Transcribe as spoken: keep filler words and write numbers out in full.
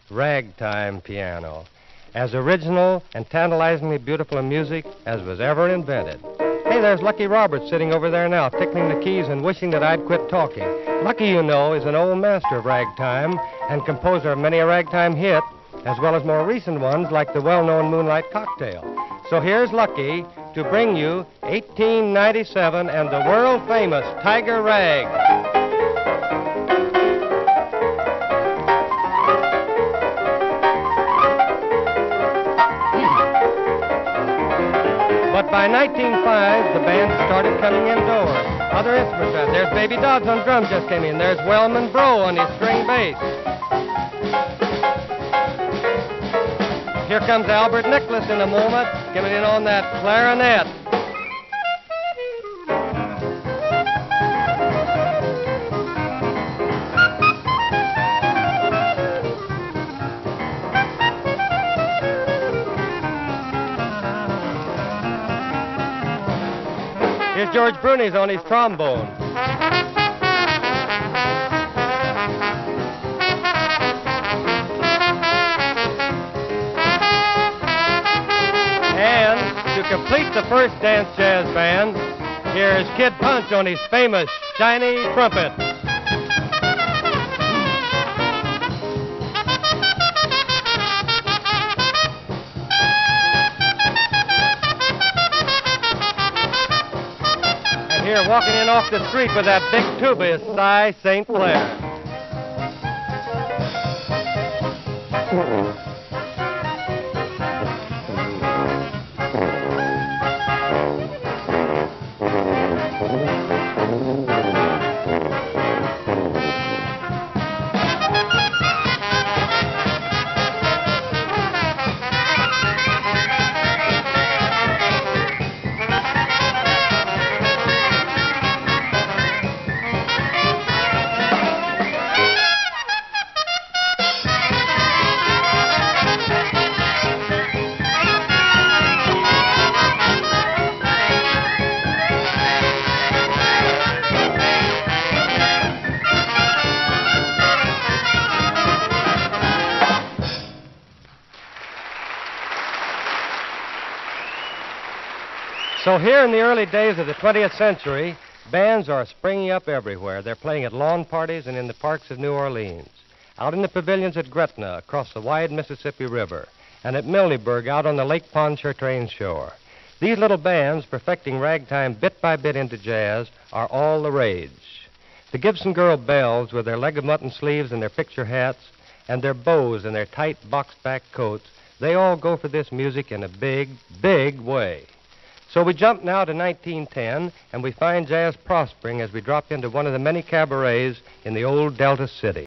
ragtime piano, as original and tantalizingly beautiful a music as was ever invented. Hey, there's Lucky Roberts sitting over there now, tickling the keys and wishing that I'd quit talking. Lucky, you know, is an old master of ragtime and composer of many a ragtime hit, as well as more recent ones like the well-known Moonlight Cocktail. So here's Lucky to bring you eighteen ninety-seven and the world-famous Tiger Rag. But by nineteen oh five, the band started coming indoors. Other instruments, uh, there's Baby Dodds on drums just came in. There's Wellman Bro on his string bass. Here comes Albert Nicholas in a moment, coming in on that clarinet. Here's George Brunies on his trombone. And to complete the first dance jazz band, here's Kid Punch on his famous shiny trumpet. Here, walking in off the street with that big tuba is Cy Saint Clair. So here in the early days of the twentieth century, bands are springing up everywhere. They're playing at lawn parties and in the parks of New Orleans, out in the pavilions at Gretna across the wide Mississippi River, and at Milneburg out on the Lake Pontchartrain shore. These little bands, perfecting ragtime bit by bit into jazz, are all the rage. The Gibson Girl Bells, with their leg of mutton sleeves and their picture hats, and their bows and their tight boxed-back coats, they all go for this music in a big, big way. So we jump now to nineteen ten, and we find jazz prospering as we drop into one of the many cabarets in the old Delta City.